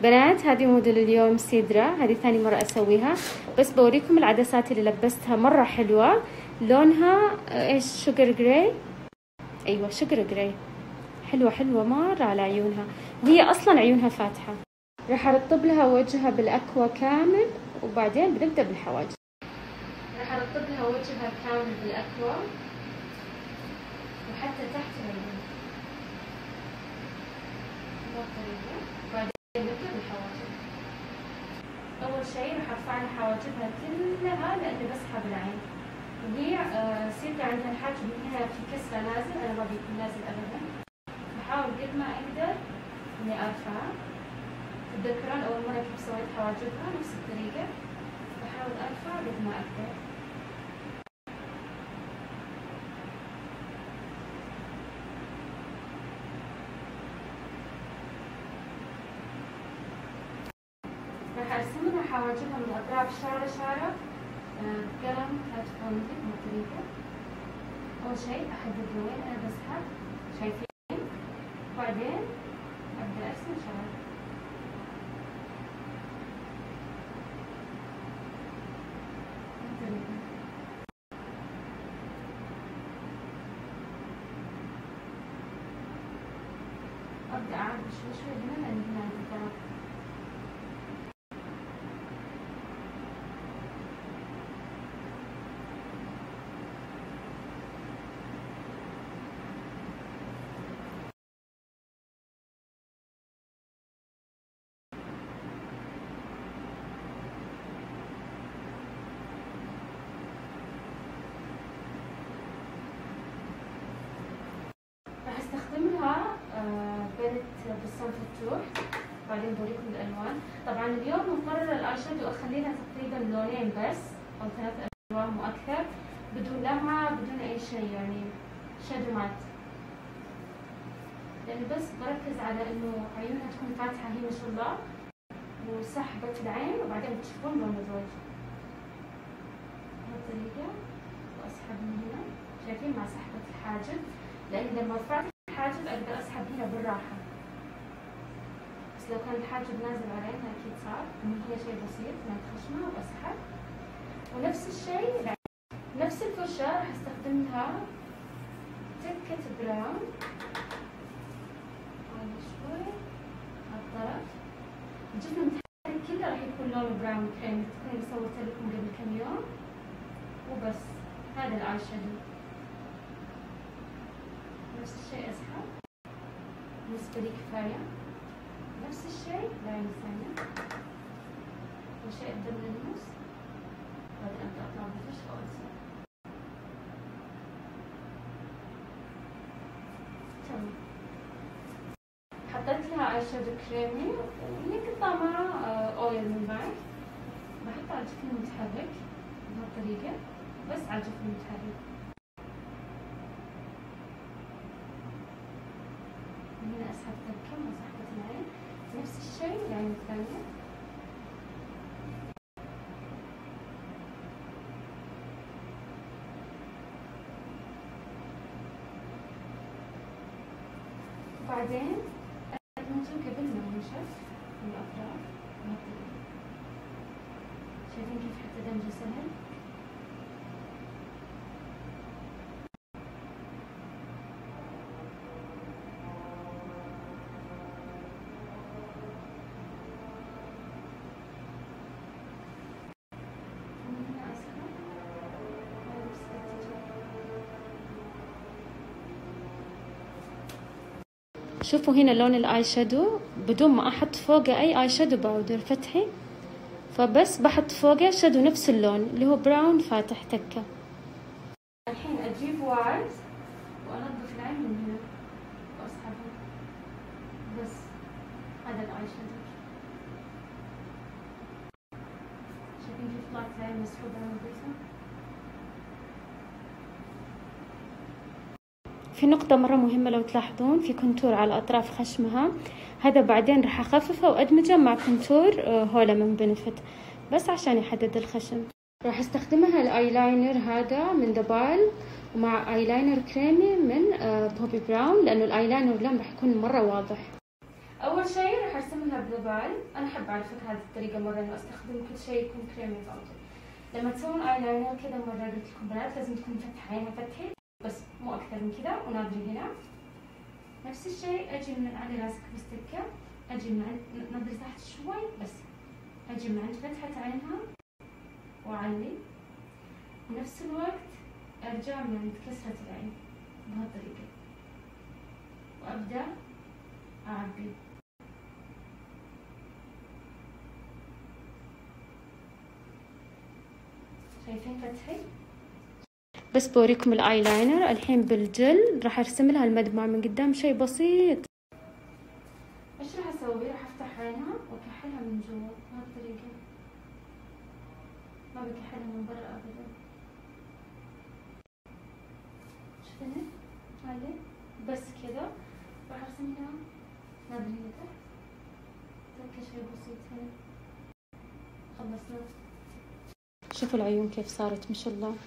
بنات هذه موديل اليوم سيدرا، هذه ثاني مرة اسويها، بس بوريكم العدسات اللي لبستها مرة حلوة. لونها ايش؟ شوجر جراي. ايوه شوجر جراي، حلوة حلوة مرة على عيونها، وهي اصلا عيونها فاتحة. راح ارطب لها وجهها بالاكوا كامل، وبعدين بنبدأ بالحواجب. راح ارطب لها وجهها كامل بالاكوا وحتى تحت العيون. بعدين نبدأ بالحواجب. اول شيء راح ارفع لها حواجبها كلها لاني بسحب العين، وهي سيدرا عندها الحاجب هنا في كسرة نازل، انا ما بيكون نازل ابدا. بحاول قد ما اقدر اني ارفع. تتذكرون اول مرة كيف سويت حواجبها؟ نفس الطريقة، بحاول ارفع قد ما اقدر. راح ارسم لها حواجبها من الاطراف شارة شارة بقلم كاتفونتك بهالطريقة. اول شيء احدد وين انا بسحب، شايفين؟ بعدين ابدا ارسم شعر. ابدا اعرف شوي شوي هنا لان هنا عندي ضغط. راح استخدمها بنت بسام فتوح، بعدين بوريكم الالوان. طبعا اليوم مقررة الاي شادو اخلي لها تقريبا لونين بس او 3 الوان مو اكثر، بدون لمعة بدون اي شيء، يعني شادو مات، لاني بس بركز على انه عيونها تكون فاتحة هي ما شاء الله، وسحبت العين، وبعدين بتشوفون لون الوجه بهالطريقة، واسحب من هنا، شايفين مع سحبة الحاجب، لاني لما رفعت الحاجب اقدر اسحب هنا بالراحة، بس لو كان الحاجب نازل علينا اكيد صعب، انه هي شيء بسيط من الخشمة واسحب. ونفس الشيء نفس الفرشة راح استخدم لها تكة براون شوي على الطرف. الجفن المتحرك كله راح يكون لونه براون كريم، تكوني صورت لكم قبل كم يوم. وبس هذا الاي شادو، نفس الشيء اسحب، بالنسبة لي كفاية. نفس الشيء العين الثانية، أول شيء أبدأ من النص، بعدين أبدأ أطلع بالفرشة وأرسم. تمام. حطيت لها اي شادو كريمي وهي قطعة مع أويل من بعد، بحط على الجفن المتحرك بهالطريقة، بس على الجفن المتحرك. هنا أسحب تكة مع سحبة العين، نفس الشيء العين الثانية. وبعدين أدمجه قبل ما ينشف من الأطراف بهالطريقة. شايفين كيف حتى دمجه سهل؟ شوفوا هنا لون الاي شادو بدون ما احط فوقه اي اي شادو باودر فتحي، فبس بحط فوقه شادو نفس اللون اللي هو براون فاتح تكه. الحين اجيب وايز وانظف العين من هنا واسحبها، بس هذا الاي شادو. شايفين كيف طلعت العين مسحوبه نظيفه؟ في نقطة مرة مهمة لو تلاحظون، في كونتور على أطراف خشمها، هذا بعدين راح أخففه وأدمجه مع كونتور هولا من بنفت، بس عشان يحدد الخشم. راح استخدمها الآيلاينر هذا من دبال، ومع آيلاينر كريمي من بوبي براون، لأنه الآيلاينر لون راح يكون مرة واضح. اول شيء راح ارسم لها بلوبال. انا احب على فكره هذه الطريقه مره، انه استخدم كل شيء يكون كريمي باودر. لما تسوون ايلاينر كذا مره قلت لكم بنات لازم تكون فتحه عينها فتحه بس مو اكثر من كذا، وناظري هنا. نفس الشيء اجي من على راسك بستكه، اجي من عند نظري تحت شوي بس، اجي من عند فتحه عينها واعلي، بنفس الوقت ارجع من عند كسرة العين بهالطريقة وابدأ اعبي. شايفين فتحي؟ بس بوريكم الايلاينر الحين بالجل، راح ارسم لها المدمع من قدام شيء بسيط. ايش راح اسوي؟ راح افتح عينها واكحلها من جوا بهالطريقة، ما بكحلها من برا ابدا. شوفيني هذه بس كذا. راح ارسم لها نظرية تحت تركي شيء بسيط هنا. خلصنا. شوفوا العيون كيف صارت ما شاء الله.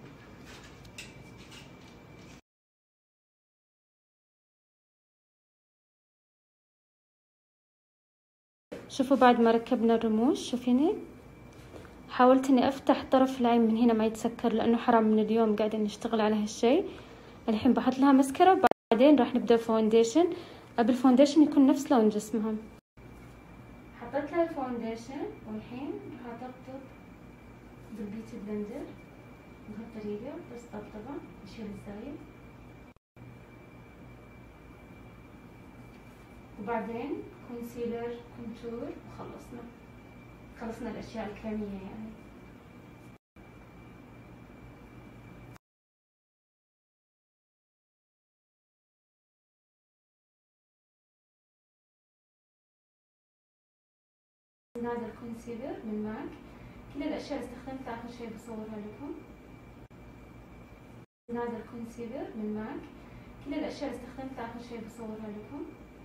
شوفوا بعد ما ركبنا الرموش، شوفيني حاولت اني افتح طرف العين من هنا ما يتسكر، لانه حرام من اليوم قاعدين نشتغل على هالشيء. الحين بحط لها مسكرة، بعدين راح نبدا فونديشن. ابي الفونديشن يكون نفس لون جسمها. حطيت لها الفونديشن والحين راح اطبطب بالبيوتي بلندر بهالطريقة، بس طبطبة اشيل الزايد، وبعدين كونسيلر كونتور وخلصنا. خلصنا الاشياء الكريمية يعني. هذا الكونسيلر من ماك. كل الاشياء اللي استخدمتها اخر شيء بصورها لكم. هذا الكونسيلر من ماك. كل الاشياء اللي استخدمتها اخر شيء بصورها لكم.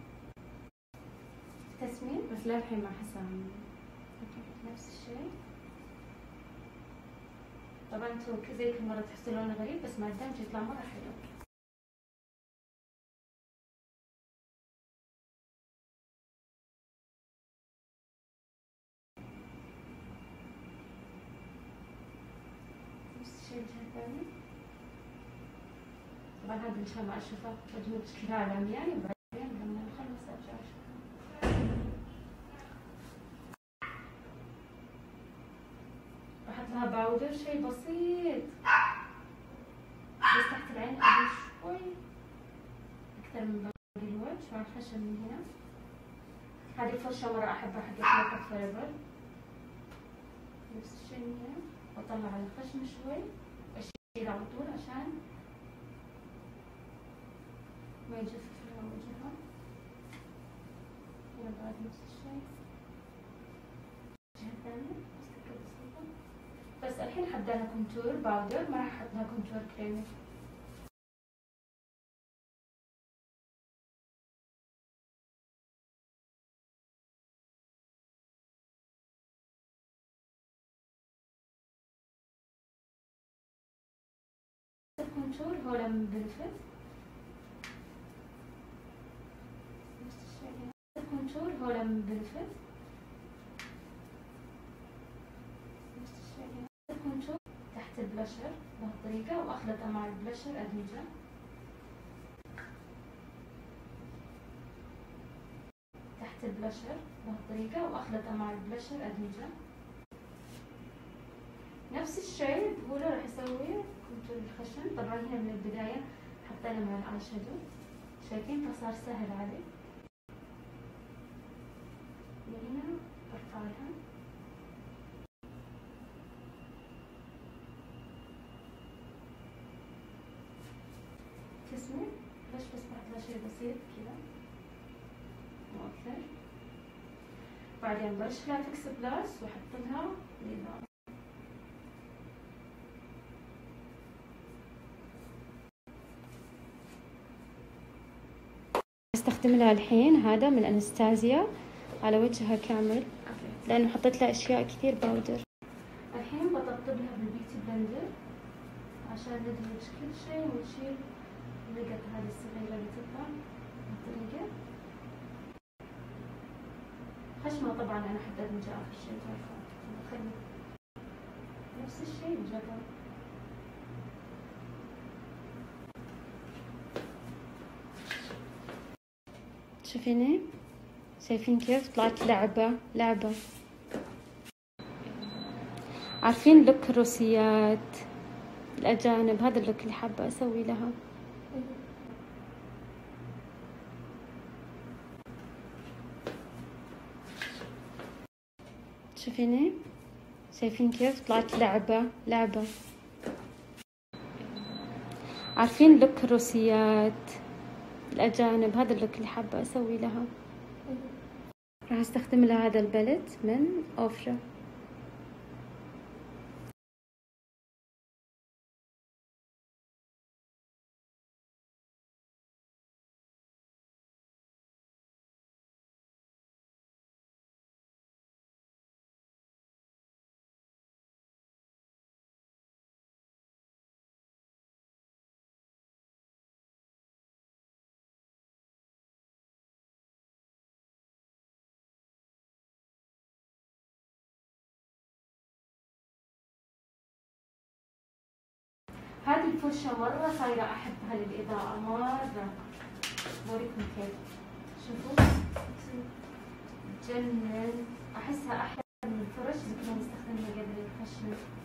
تسمين بس للحين ما حسام. نفس الشيء. طبعا انتوا زي كل مرة تحسوا لونه غريب، بس مع الدمج يطلع مرة حلو. نفس الشيء الجهة الثانية. طبعا هذا ان شاء الله اشوفه بجنب شكلها على عمياني، وبعدين لما نخلص ارجع اشوفه. بحط لها باودر شيء بسيط بس تحت العين، ابي شوي اكثر من باقي الوجه مع الخشم من هنا. هذه الفرشة مرة احبها حقت ميك اب فوريفر. نفس الشيء من هنا، واطلع على الخشم شوي واشيل على طول عشان ما يجفف لها وجهها. هنا بعد نفس الشيء الجهة الثانية بس تكة بسيطة. بس الحين حبدا لها كونتور باودر، ما راح احط لها كونتور كريمي. الكونتور هو لما بنفذ نفس الشيء هنا. الكونتور هو لما بنفذ نفس الشيء هنا. الكونتور تحت البلاشر بهالطريقة، واخلطه مع البلاشر ادمجه. تحت البلاشر بهالطريقة واخلطه مع البلاشر ادمجه. نفس الشيء بقوله راح اسوي كونتور الخشم. طبعا هنا من البداية حطينا مع الاي شادو، شايفين فصار سهل علي. من هنا برفع لها تسمع ليش، بس بحط لها شيء بسيط كذا مو اكثر. بعدين برش لها فيكس بلاس واحط لها ليزر. استخدم لها الحين هذا من انستازيا على وجهها كامل، لانه حطيت لها اشياء كثير باودر. الحين بطبطب لها بالبيوتي بلندر عشان ندمج كل شيء ونشيل النقط هذه الصغيرة اللي تطلع بالطريقة. الخشمة طبعا أنا حطيت مجعف الشجر، خلي نفس الشيء الجبل. شايفيني؟ شايفين كيف طلعت لعبة. عارفين لوك الروسيات الأجانب؟ هذا اللوك اللي حابة أسوي لها. شايفيني؟ شايفين كيف طلعت لعبة. عارفين لوك الروسيات الأجانب؟ هذا اللوك اللي حابة أسوي لها. راح أستخدم لها هذا البلت من أوفرا. هذه الفرشة مرة صايرة أحبها للإضاءة مرة. بوريكم كيف، شوفوا تجنن، أحسها أحلى من الفرش اللي كنا نستخدمها قبل الخشم.